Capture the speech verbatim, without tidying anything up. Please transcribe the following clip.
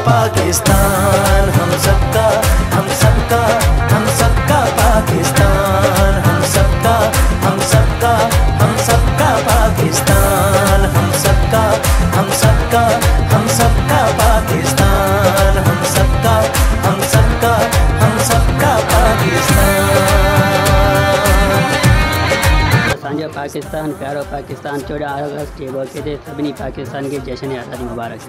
पाकिस्तान हम सबका, हम सबका, हम सबका पाकिस्तान, हम सबका, हम सबका, हम सबका पाकिस्तान, हम सबका, हम सबका, हम सबका पाकिस्तान, हम सबका, हम सबका, हम सबका पाकिस्तान। असांजो पाकिस्तान प्यारो पाकिस्तान चौदह अगस्त के मौके ते सभिनी पाकिस्तान के जश्न आज़ादी मुबारक।